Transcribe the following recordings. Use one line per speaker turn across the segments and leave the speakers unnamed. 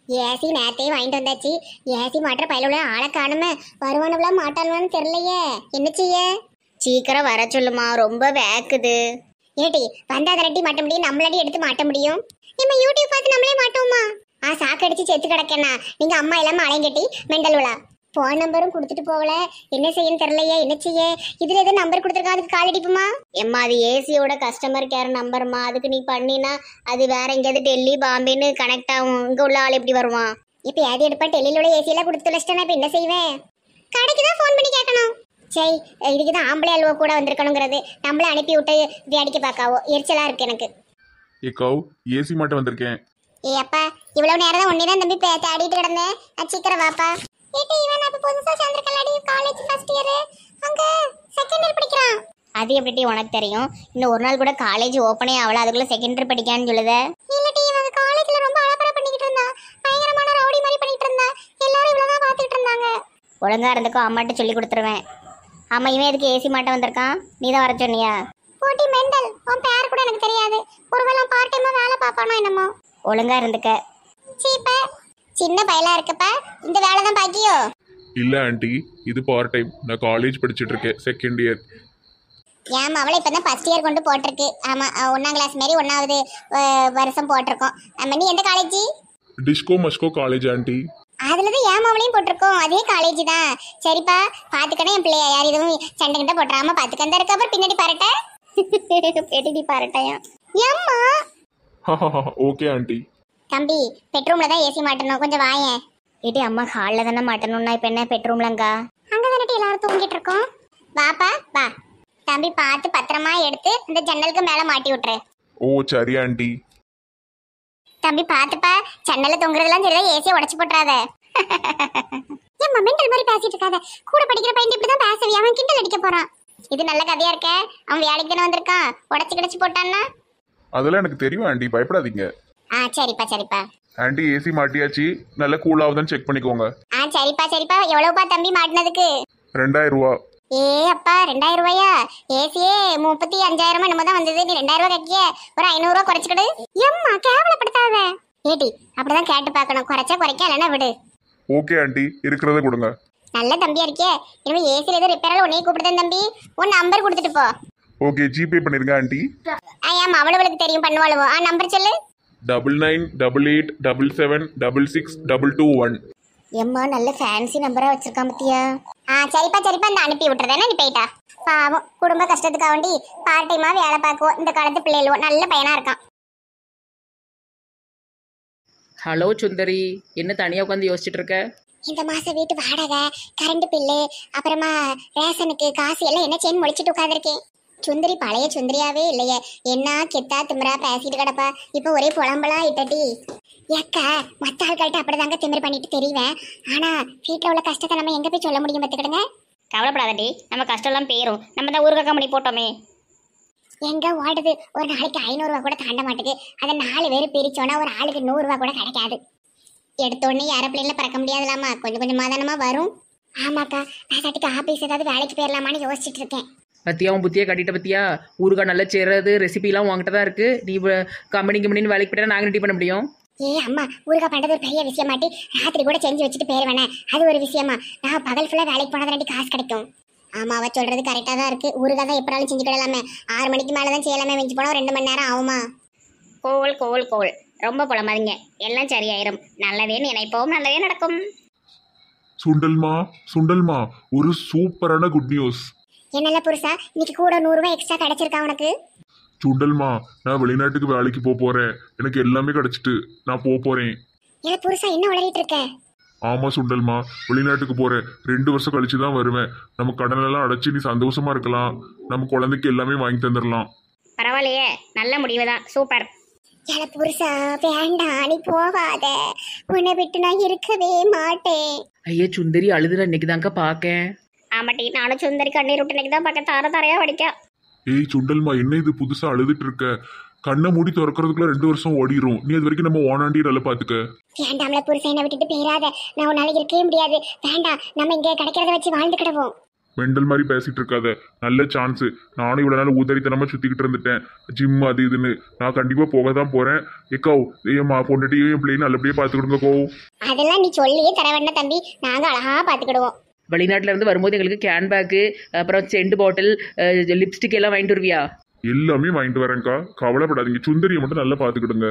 AC நேத்தையும் வாங்கிட்டு வந்தாச்சு. AC மாற்ற பயில உள்ள ஆளை காணுமே. வருவானவளா மாட்டானுவான்னு தெரியலையே. என்ன செய்ய? சீக்கிரம் வர சொல்லுமா, ரொம்ப வேக்குது. ஏடி வந்தா அதரட்டி மாட்ட முடியும், நம்மளாடி எடுத்து மாட்ட முடியும். நம்ம யூடியூப் பார்த்து நம்மளே மாட்டோமா? சாக்கடிச்சு செத்து கிடக்கேனா? நீங்க அம்மா இல்லாம அலைங்கட்டி மெண்டல் விழா. போன் நம்பரும் கொடுத்துட்டு போகல, என்ன செய்யன்னு தெரியலையே. என்ன செய்ய? இதுல ஏதோ நம்பர் கொடுத்துருக்கா, அதுக்கு கால் அடிப்புமா? எம்மா அது ஏசியோட கஸ்டமர் கேர் நம்பர்மா. அதுக்கு நீ பண்ணினா அது வேற எங்கேயாவது டெல்லி பாம்பேன்னு கனெக்ட் ஆகும். இங்க உள்ள ஆள் எப்படி வருவான்? இப்ப ஏது எடுப்பா? டெல்லியிலோட ஏசியெல்லாம் கொடுத்து வச்சிட்டேன்னா இப்ப என்ன செய்வேன்? கடைக்கு தான் ஃபோன் பண்ணி கேட்கணும். சரி, இதுக்குதான் ஆம்பளை அல்வா கூட வந்திருக்கணுங்கிறது. நம்மள அனுப்பி விட்டு வேடிக்கை பார்க்காவோ, எரிச்சலா இருக்கு எனக்கு.
ஏக்காவ் ஏசி மாட்ட வந்திருக்கேன்.
ஏ அப்பா, இவ்வளவு நேரம் தான் ஒன்னே தான் தம்பி தேடிட்டு கிடந்தேன். சீக்கிரம் வாப்பா. ஏடி இவன் அப்ப புதுசா சேர்ந்திருக்கலடி, காலேஜ் ஃபர்ஸ்ட் இயர், அங்க செகண்ட் இயர் படிக்கிறான். அது எப்படி உனக்கு தெரியும்? இன்னும் ஒரு நாள் கூட காலேஜ் ஓபனே ஆகல, அதுக்குள்ள செகண்ட் இயர் படிக்கான்னு சொல்லுதே. இல்லடி, இவன் காலேஜ்ல ரொம்ப அலப்பறை பண்ணிக்கிட்டு இருந்தா, பயங்கரமான ரவுடி மாதிரி பண்ணிட்டு இருந்தா. எல்லாரும் இவ்வளவுதான் பாத்துட்டு இருந்தாங்க. ஒழுங்கா இருந்துக்கோ, அம்மாட்ட சொல்லி கொடுத்துருவேன். ஆமா, இவன் எதுக்கு ஏசி மாட்ட வந்திருக்கான்? நீ தான் வர சொன்னியா? போட்டி மெண்டல், உன் பேர் கூட எனக்கு தெரியாது. ஒருவேளை பார்ட் டைமா வேலை பார்ப்பானோ என்னமோ. ஒழுங்கா இருந்துக்க. சீப்ப சின்ன பயலா இருக்கப்ப இந்த வேலை தான் பாக்கியோ?
இல்ல ஆண்டி, இது பார்ட் டைம். நான் காலேஜ் படிச்சுட்டு இருக்கேன், செகண்ட் இயர்.
ஏமா அவளை இப்பதான் ஃபர்ஸ்ட் இயர் கொண்டு போட்டிருக்கு. ஆமா, 1ஆம் கிளாஸ் மாரி 1வது வருஷம் போட்டிருக்கோம். நம்ம நீ எந்த காலேஜ்?
டிஸ்கோ மஸ்கோ காலேஜ் ஆண்டி.
அதுலதான் ஏமாவளையும் போட்டிருக்கோம், அதே காலேஜ் தான். சரிப்பா, பாத்துக்கணும் என் பிள்ளைய யார் எதுவும் சண்டை கிட்ட போட்டுறாம பாத்துக்கந்தா இருக்க. அப்புறம் பின்னாடி பாருட்ட பெட்டி பாருட்டையா ஏம்மா?
Okay aunty.
தம்பி, பெட்ரூம்ல தான் ஏசி மாட்டணும், கொஞ்சம் வாயேன். ஏடி அம்மா ஹால்ல தானே மாட்டணும்னா இப்ப என்ன பெட்ரூம்லங்க? அங்க தானே எல்லாரும் தூங்கிட்டு இருக்கோம். வாப்பா வா. தம்பி பார்த்து பத்திரமா எடுத்து இந்த ஜன்னலுக்கு மேல மாட்டி விட்டுரு.
ஓ சரி ஆண்டி.
தம்பி பார்த்துப்பா, ஜன்னல தொங்குறதெல்லாம் சரிதான், ஏசியை உடச்சு போட்டுறாத. ஏன் மெண்டல் மாதிரி பேசிட்டு இருக்காத. கூட படிக்கிற பையன் இப்படிதான் பேசவி, அவன் கிண்டல் அடிக்க போறான். இது நல்ல கதையா இருக்க. அவன் வேலைக்கு தானே வந்திருக்கான், உடச்சு கிடச்சு போட்டான்னா?
அதெல்லாம் எனக்கு தெரியும் ஆண்டி, பயப்படாதீங்க.
சரிப்பா சரிப்பா.
ஆண்டி ஏசி மாட்டியாச்சு, நல்லா கூல் ஆகுதான்னு செக் பண்ணிக்கோங்க.
சரிப்பா சரிப்பா. எவ்வளவுப்பா தம்பி மாட்டினதுக்கு?
2000 ரூபா.
ஏ அப்பா, 2000 ரூபாயா? ஏசியே 35,000 என்னமோ தான் வந்தது. நீ 2000 ரூபாய் கட்டிய, ஒரு 500 ரூபாய் குறைச்சிக்கிடு. எம்மா கேவலப்படுத்தாத. ஏடி அப்படிதான் கேட்டு பார்க்கணும், குறைச்சா குறைக்க, இல்லைன்னா விடு.
ஓகே ஆண்டி, இருக்கிறத கொடுங்க.
நல்ல தம்பியா இருக்கே. இனிமே ஏசில ஏதோ ரிப்பேரால உன்னையே கூப்பிடுதேன் தம்பி. உன் நம்பர் கொடுத்துட்டு போ.
ஓகே, ஜிபே பண்ணிருங்க ஆண்டி.
ஆமா, அவளுக்கு தெரியும் பண்ணுவாளுவோ. நம்பர் சொல்லு.
9988776621.
எம்மா நல்ல ஃபேன்சி நம்பரா வச்சிருக்கான் பத்தியா. சரிப்பா சரிப்பா, இந்த அனுப்பி விட்டுறதேன்னா நீ போயிட்டா. பாவம், குடும்ப கஷ்டத்துக்காக வேண்டி பார்ட் டைமா வேலை பார்க்குவோம். இந்த காலத்து பிள்ளைகளுவோ நல்ல பையனா இருக்கான்.
ஹலோ சுந்தரி, என்ன தனியாக உட்காந்து யோசிச்சுட்டு இருக்க?
இந்த மாசம் வீட்டு வாடகை, கரண்ட் பில்லு, அப்புறமா ரேஷனுக்கு காசு எல்லாம் என்ன செய்யணும் முடிச்சுட்டு உட்காந்துருக்கேன். சுந்தரி பழைய சுந்தரியாவே இல்லையே. என்ன கெத்தா திமிரா பேசிட்டு கிடப்பா. இப்போ ஒரே புலம்பலா இட்டடி. ஏக்கா, மற்ற ஆள்கிட்ட அப்படிதாங்க திமிரு பண்ணிட்டு தெரியுவேன். ஆனா வீட்டில் உள்ள கஷ்டத்தை நம்ம எங்க போய் சொல்ல முடியும் பார்த்துக்கிடுங்க.
கவலைப்படாதடி, நம்ம கஷ்டம் எல்லாம் பேரும். நம்ம தான் ஊருக்கா பண்ணி போட்டோமே.
எங்க ஓடுது, ஒரு நாளைக்கு 500 ரூபா கூட தாண்ட மாட்டேது. அதை 4 பேர் பிரிச்சோன்னா ஒரு ஆளுக்கு 100 ரூபா கூட கிடைக்காது. எடுத்தோடனே ஏரோப்ளேன்ல பறக்க முடியாதுலாமா, கொஞ்சம் கொஞ்சமா தானமா வரும். ஆமாக்கா, நான் சாட்டிக்கு ஆபீஸ் ஏதாவது வேலைக்கு போயிடலாமான்னு யோசிச்சுட்டு இருக்கேன்.
பத்தியா உன் புத்தியை கட்டிட்ட பத்தியா? ஊருக்கா நல்லா செய்கிறது ரெசிபிலாம் உங்ககிட்ட தான் இருக்குது. நீ கம்பெனிக்கு வேலைக்கு போயிட்டா நாங்கள் ரெடி பண்ண முடியும்.
அம்மா, ஊருக்கா பண்றது ஒரு பெரிய விஷயமாட்டி ராத்திரி கூட செஞ்சு வச்சுட்டு போயிருவேனே, அது ஒரு விஷயமா? நான் பகல் ஃபுல்லா வேலைக்கு போனது 2 காசு கிடைக்கும். ஆமா, அவ சொல்றது கரெக்டா தான் இருக்கு. ஊருக்கா தான் எப்படாலும் செஞ்சுக்கிடலாமே. 6 மணிக்கு மேலதான் செய்யலாமே, மிஞ்சி போனா 2 மணி நேரம் ஆகுமா?
கோல் கோல் கோல், ரொம்ப புலமாதீங்க, எல்லாம் சரியாயிரும். நல்லதே நினைப்போம், நல்லதே நடக்கும்.
சுண்டல்மா, ஒரு சூப்பரான குட் நியூஸ்.
என்னல புருஷா, இன்னைக்கு கூட 100 ரூபாய் எக்ஸ்ட்ரா கிடைச்சிருக்கா உனக்கு?
சுண்டல்மா, நான் வெளிநாட்டுக்கு வேலைக்கு போறேன். எனக்கு எல்லாமே கிடைச்சிட்டு நான் போறேன்.
ஏ புருஷா, என்ன உளறிட்டு இருக்க?
ஆமா சுண்டல்மா, வெளிநாட்டுக்கு போறேன். 2 வருஷம் கழிச்சு தான் வருவேன். நம்ம கடனெல்லாம் அடைச்சு நீ சந்தோஷமா இருக்கலாம். நம்ம குழந்தைக்கு எல்லாமே வாங்கி தந்துடலாம்.
பரவாயில்லையே, நல்ல முடிவு தான், சூப்பர்.
ஏல புருஷா, வேண்டாம், நீ போகாத. உன்னை விட்டு நான் இருக்கவே மாட்டேன்.
ஐயா சுந்தரி அழுதுல இன்னைக்கு தாங்க பார்க்கேன்.
ஆமாட்டி, நானும் சுந்தரி கண்ணீர் விட்டு இன்னைக்கு தான் பார்க்க தாரையா வடிக்கா.
ஏய் சுண்டல்மா, என்ன இது புதுசா அழுதுட்டு இருக்க? கண்ணை மூடி திறக்கிறதுக்குள்ள 2 வருஷம் ஓடிரும். நீ அது வரைக்கும் நம்ம ஓனாண்டி நல்லா பாத்துக்க.
வேண்டாம்ல புருஷன், என்ன விட்டுட்டு போயிடாத. நான் உன்னால இருக்கவே முடியாது. வேண்டாம், நம்ம இங்க கிடைக்கிறத வச்சு வாழ்ந்து கிடவோம்.
மெண்டல் மாதிரி பேசிட்டு இருக்காத. நல்ல சான்ஸ். நானும் இவ்வளவு நாள் ஊதறித்தனமா சுத்திக்கிட்டு இருந்துட்டேன், ஜிம் அது இதுன்னு. நான் கண்டிப்பா போக தான் போறேன். ஏக்கோ என் பொண்டாட்டியும் என் பிள்ளையும் நல்லபடியா பாத்துக்கிடுங்கக்கோ.
அதெல்லாம் நீ சொல்லியே தர வேண்டாம் தம்பி, நாங்க அழகா பாத்துக்கிடுவோம்.
வெளிநாட்டுல இருந்து வரும்போது எங்களுக்கு கேன் பேக்கு, அப்புறம் செண்டு பாட்டில், லிப்ஸ்டிக் எல்லாம் வாங்கிட்டு வருவியா?
எல்லாமே வாங்கிட்டு வரேன்க்கா, கவலைப்படாதீங்க. சுந்தரியை மட்டும் நல்லா பாத்துக்கிடுங்க.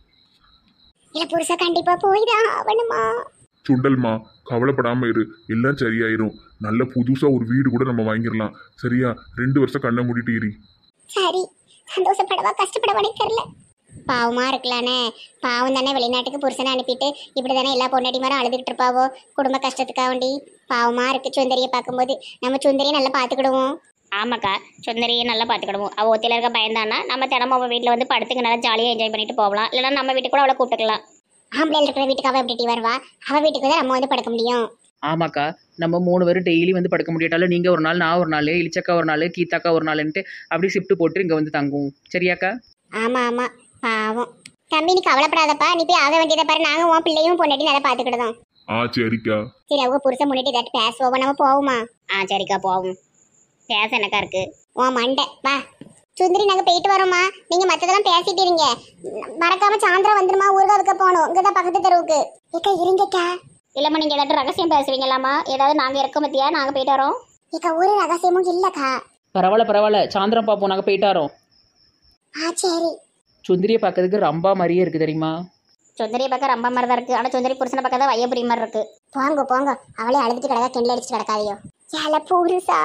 இல்ல புருஷா கண்டிப்பா போய்தான் ஆகணுமா?
சுண்டல்மா, கவலைப்படாம இரு, எல்லாம் சரியாயிரும். நல்ல புதுசா ஒரு வீடு கூட நம்ம வாங்கிடலாம். சரியா? 2 வருஷம் கண்ணை மூடிட்டு இரு.
சரி, சந்தோஷப்படவா கஷ்டப்படவானே தெரியல. பாவமா இருக்கலானே. பாவம் தானே, வெளிநாட்டுக்கு புருஷனை அனுப்பிட்டு இப்படி தானே எல்லா பொண்டாட்டிமாரும் அழுதுகிட்டு இருப்பாவோ குடும்ப கஷ்டத்துக்காண்டி. பாவமா இருக்கு சுந்தரியை பார்க்கும்போது. நம்ம சுந்தரியை நல்லா பாத்துக்கிடுவோம்.
ஆமாக்கா, சுந்தரியை நல்லா பார்த்துக்கிடுவோம். அவள் ஒத்தியில் இருக்க பயந்தானா நம்ம தினமும் அவள் வீட்டில் வந்து படுத்துக்கு நல்லா ஜாலியாக என்ஜாய் பண்ணிட்டு போகலாம். இல்லைன்னா நம்ம வீட்டுக்கு கூட அவளை கூப்பிட்டுக்கலாம்.
ஆம்பளை இருக்கிற வீட்டுக்கு அவ எப்படி வருவா? அவ வீட்டுக்கு தான் நம்ம வந்து படுக்க முடியும்.
ஆமாக்கா, நம்ம 3 பேரும் டெய்லி வந்து படுக்க முடியாட்டாலும் நீங்கள் ஒரு நாள், நான் ஒரு நாள், இளிச்சக்கா ஒரு நாள், கீதாக்கா ஒரு நாள்ன்ட்டு அப்படி ஷிஃப்ட் போட்டு இங்கே வந்து தங்குவோம். சரியாக்கா?
ஆமா ஆமா, பாவம். தம்பி நீ கவலைப்படாதப்பா, நீ போய் ஆக வேண்டியதை பாரு. நாங்க உன் பிள்ளையும் பொண்டாட்டி நல்லா பாத்துக்கிடுதோம்.
சரிக்கா.
சரி, அவங்க புருஷன் முன்னாடி ஏதாட்டு பேசுவோம், நம்ம போவோமா?
சரிக்கா போவோம். பேச எனக்கா இருக்கு.
உன் மண்டை வா. சுந்தரி நாங்க போயிட்டு வரோமா, நீங்க மத்ததெல்லாம் பேசிட்டு இருங்க. மறக்காம சாயந்தரம் வந்துருமா, ஊர்காவுக்கு போகணும். இங்கதான் பக்கத்து தெருவுக்கு. ஏக்கா இருங்கக்கா.
இல்லைம்மா, நீங்கள் ஏதாட்டும் ரகசியம் பேசுவீங்களாம்மா? ஏதாவது நாங்கள் இருக்க மத்தியா நாங்கள் போயிட்டு வரோம்.
ஏக்கா ஒரு ரகசியமும் இல்லக்கா.
பரவாயில்ல, சாயந்தரம் பார்ப்போம், நாங்கள் போயிட்டாரோம்.
சரி.
சுந்தரியை பார்க்கறதுக்கு ரம்பா மாதிரியே இருக்குது தெரியுமா?
சுந்தரியை பக்கம் ரொம்ப மாதிரி தான் இருக்குது. ஆனால் சுந்தரி புருஷனை பக்கம் தான் வையபுரி மாதிரி இருக்குது.
போங்க போங்க, அவளே அழுதுட்டு கிடக்கா, கிண்டல் அடிச்சுட்டு கிடக்காதையோ. ஏல புருஷா.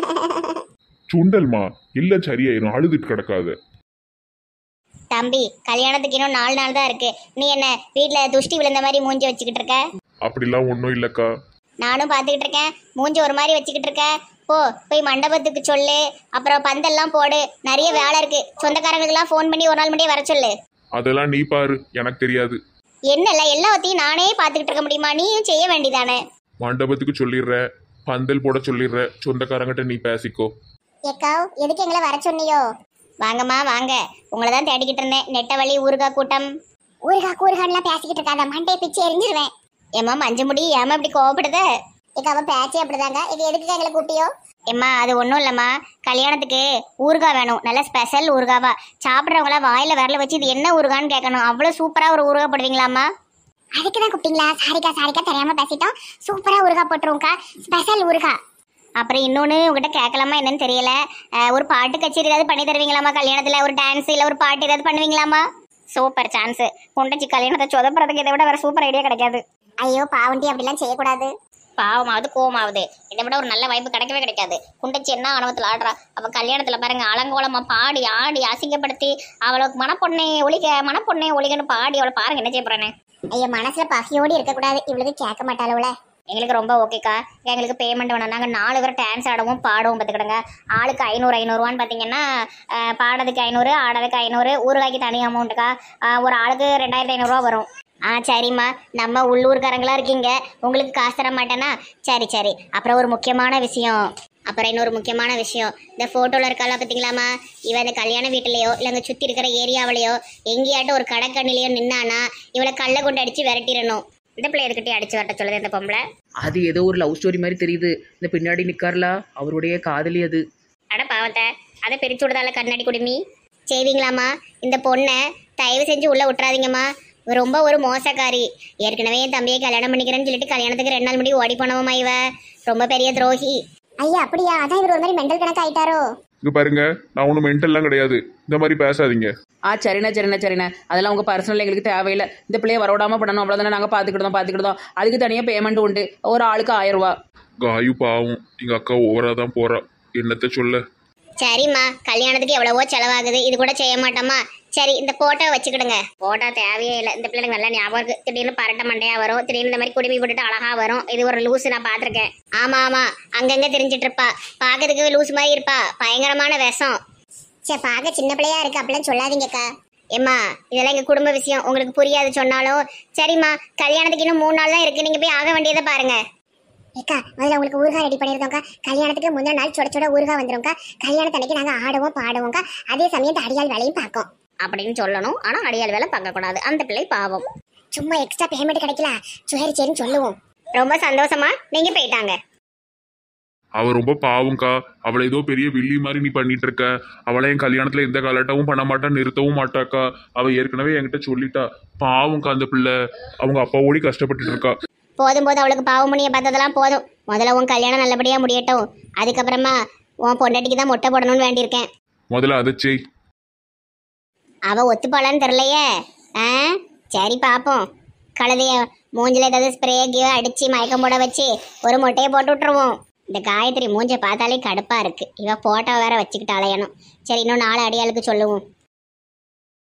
சுண்டல்மா, எல்லாம் சரியாயிரும், அழுதுட்டு கிடக்காத.
தம்பி, கல்யாணத்துக்கு இன்னும் 4 நாள் தான் இருக்கு. நீ என்ன வீட்டில் துஷ்டி விழுந்த மாதிரி மூஞ்சி வச்சுக்கிட்டு இருக்க?
அப்படிலாம் ஒன்றும் இல்லக்கா.
நானும் பார்த்துக்கிட்டு இருக்கேன். மூஞ்சி ஒரு மாதிரி வச்சுக்கிட்டு இருக்க. போய் மண்டபத்துக்கு சொல்லு. அப்புறம் பந்தெல்லாம் போடு. நிறைய வேலை இருக்கு. சொந்தக்காரங்களுக்கெல்லாம் ஃபோன் பண்ணி ஒரு நாள் முன்னாடியே வர சொல்லு.
அதெல்லாம் நீ பாரு, எனக்கு தெரியாது.
என்னல்ல எல்லாத்தையும் நானே பார்த்துக்கிட்டு இருக்க முடியுமா? நீயும் செய்ய வேண்டியதானே.
மண்டபத்துக்கு சொல்லிடுற, பந்தல் போட சொல்லிடுற, சொந்தக்காரங்கிட்ட நீ பேசிக்கோ.
ஏக்கா எதுக்கு எங்களை வர சொன்னியோ?
வாங்கம்மா வாங்க, உங்களை தான் தேடிக்கிட்டு இருந்தேன். நெட்டவழி ஊருகா கூட்டம்.
ஊருகான்லாம் பேசிக்கிட்டு இருக்காத, மண்டையை பிச்சு எரிஞ்சிருவேன்.
ஏம்மா மஞ்ச முடி, ஏமா இப்படி கோவப்படுத?
ஏக்கா அவன் பேச்சே அப்படிதாங்க. இது எதுக்கு எங்களை கூப்பிட்டியோ?
ஏம்மா அது ஒன்றும் இல்லைம்மா, கல்யாணத்துக்கு ஊறுகாய் வேணும். நல்ல ஸ்பெஷல் ஊறுகாவா. சாப்பிட்றவங்கள வாயில விரல வச்சு இது என்ன ஊறுகான்னு கேட்கணும். அவ்வளோ சூப்பராக ஒரு ஊறுகாய் போடுவீங்களாம்மா?
அதுக்கு தான் கூப்பிட்டீங்களா? சாரிக்கா தெரியாம பேசிட்டோம். சூப்பரா ஊறுகா போட்டுருவோம்க்கா, ஸ்பெஷல் ஊறுகா.
அப்புறம் இன்னொன்று உங்ககிட்ட கேட்கலாமா என்னன்னு தெரியல. ஒரு பாட்டு கச்சேரி ஏதாவது பண்ணி தருவீங்களாம்மா கல்யாணத்தில்? ஒரு டான்ஸ் இல்லை ஒரு பாட்டு ஏதாவது பண்ணுவீங்களாம்மா? Super chance. குண்டச்சி கல்யாணத்தை சொதப்புறதுக்கு இதை விட வேறு சூப்பர் ஐடியா கிடைக்காது.
ஐயோ பாவண்டி, அப்படிலாம் செய்யக்கூடாது.
பாவமாவது கோவமாவது இதை விட ஒரு நல்ல வாய்ப்பு கிடைக்கவே கிடைக்காது. குண்டச்சி என்ன ஆணவத்தில் ஆடுறா. அவள் கல்யாணத்தில் பாருங்க அலங்கோலமாக பாடி ஆடி அசிங்கப்படுத்தி அவளுக்கு மனப்பொண்ணே ஒளிகன்னு பாடி அவளை பாருங்க என்ன செய்ய போறேன்னு.
ஐயோ மனசுல பசியோடு இருக்கக்கூடாது. இவளுக்கு கேட்க மாட்டாளவுல.
எங்களுக்கு ரொம்ப ஓகேக்கா. எங்களுக்கு பேமெண்ட் வேணும். நாங்கள் 4 பேர் டான்ஸ் ஆடவும் பாடவும் பார்த்துக்கிடுங்க. ஆளுக்கு 500 பார்த்தீங்கன்னா பாடுறதுக்கு 500, ஆடுறதுக்கு 500, ஊறுகாய்க்கு தனி அமௌண்ட்டுக்கா. ஒரு ஆளுக்கு 2500 வரும். சரிம்மா, நம்ம உள்ளூர்காரங்களா இருக்கீங்க, உங்களுக்கு காசு தர மாட்டேன்னா சரி. அப்புறம் இன்னொரு முக்கியமான விஷயம், இந்த ஃபோட்டோவில் இருக்காளா பார்த்தீங்களாம்மா, இவன் இந்த கல்யாண வீட்டிலையோ இல்லை அங்கே சுற்றி இருக்கிற ஏரியாவிலையோ எங்கேயாட்டும் ஒரு கடைக்கண்ணிலையோ நின்னானா இவளை கல்லை கொண்டு அடித்து விரட்டிடணும். இந்த பிள்ளை எதுக்கிட்டே அடிச்சு வரட்ட சொல்லுது இந்த பொம்பளை.
அது ஏதோ ஒரு லவ் ஸ்டோரி மாதிரி தெரியுது. இந்த பின்னாடி நிற்கார்லா, அவருடைய காதலி அது.
அட பாவத்தை, அதை பிரிச்சு விடுதால கண்ணாடி குடுமி. செய்வீங்களாம்மா? இந்த பொண்ணை தயவு செஞ்சு உள்ளே விட்டுறாதீங்கம்மா. ரொம்ப ஒரு மோசக்காரி. ஏற்கனவே என் தம்பியை கல்யாணம் பண்ணிக்கிறேன்னு சொல்லிட்டு கல்யாணத்துக்கு 2 நாள் முடி ஓடி போனவமா இவ. ரொம்ப பெரிய துரோகி.
ஐயா அப்படியா? அதான் இவர் ஒரு மாதிரி மெண்டல் கணக்கு ஆயிட்டாரோ?
இங்க பாருங்க, நான் ஒன்றும் மென்டல்லாம் கிடையாது. இந்த மாதிரி பேசாதீங்க.
சரிண்ணா, அதெல்லாம் உங்கள் பர்சனல் எங்களுக்கு தேவையில்லை. இந்த பிள்ளையை வரவிடாமல் பண்ணணும், அவ்வளோதானே. நாங்கள் பார்த்துக்கிட்டோம். அதுக்கு தனியாக பேமெண்ட் உண்டு. ஒரு ஆளுக்கு 1000 ரூபா.
காயு பாவம், எங்க அக்கா ஓவரா தான் போறா. என்னத்த சொல்ல.
சரிம்மா, கல்யாணத்துக்கு எவ்வளவோ செலவாகுது, இது கூட செய்ய மாட்டோமா? சரி, இந்த போட்டோ வச்சுக்கிடுங்க. போட்டோ தேவையே இல்லை. இந்த பிள்ளைக்கு நல்லா ஞாபகம் இருக்கு. திடீர்னு பரட்ட மண்டையா வரும், திடீர்னு இந்த மாதிரி குடுமி போட்டுட்டு அழகா வரும். இது ஒரு லூசு, நான் பார்த்துருக்கேன். ஆமா அங்கங்க தெரிஞ்சிட்டு இருப்பா. பார்க்கறதுக்கு லூஸ் மாதிரி இருப்பா. பயங்கரமான விஷம்.
சரி, பார்க்க சின்ன பிள்ளையா இருக்கு, அப்படிலாம் சொல்லாதீங்கக்கா.
ஏம்மா, இதெல்லாம் எங்க குடும்ப விஷயம், உங்களுக்கு புரியாது சொன்னாலும். சரிம்மா, கல்யாணத்துக்கு இன்னும் 3 நாள் தான் இருக்கு. நீங்க போய் ஆக வேண்டியதை பாருங்க.
ஏக்கா முதல்ல உங்களுக்கு ஊறுகாய் ரெடி பண்ணிருக்கோம்க்கா. கல்யாணத்துக்கு முந்தின நாள் சுட ஊறுகாய் வந்துரும்க்கா. கல்யாணத்தன்னைக்கு நாங்க ஆடுவோம் பாடுவோம்க்கா. அதே சமயம் அடியால் வேலையும் பார்க்கும்
அப்படின்னு சொல்லணும். ஆனா அடியால் வேலை பார்க்கக்கூடாது. அந்த பிள்ளை பாவம்.
சும்மா எக்ஸ்ட்ரா பேமெண்ட் கிடைக்கல, சரின்னு சொல்லுவோம்.
ரொம்ப சந்தோஷமா நீங்க போயிட்டாங்க.
அவ ரொம்ப பாவம்க்கா. அவளை ஏதோ பெரிய வில்லி மாதிரி நீ பண்ணிட்டு இருக்க. அவளை என் கல்யாணத்துல எந்த கலாட்டாவும் பண்ண மாட்டா, நிறுத்தவும் மாட்டாக்கா. அவ ஏற்கனவே என்கிட்ட சொல்லிட்டா. பாவம்க்கா அந்த பிள்ளை. அவங்க அப்பாவோடி கஷ்டப்பட்டுட்டு இருக்கா.
போதும் போதும், அவளுக்கு பாவம் பண்ணிய பார்த்ததெல்லாம் போதும். முதல்ல உன் கல்யாணம் நல்லபடியா முடியட்டும். அதுக்கப்புறமா உன் பொண்டாட்டிக்கு தான் மொட்டை போடணும்னு வேண்டியிருக்கேன்.
முதல்ல அதை செய்.
அவ ஒத்துப்பாளான்னு தெரியலையே. ஆ சரி பாப்போம். கழுதைய மூஞ்சில ஏதாவது ஸ்ப்ரே கீழே அடிச்சு மயக்கம் போட வச்சு ஒரு மொட்டையை போட்டு விட்டுருவோம். இந்த காயத்ரி மூஞ்ச பார்த்தாலே கடுப்பா இருக்கு. இவ போட்டோ வேற வச்சுக்கிட்டு அலையணும். சரி, இன்னும் 4 அடியாளுக்கு சொல்லுவோம்.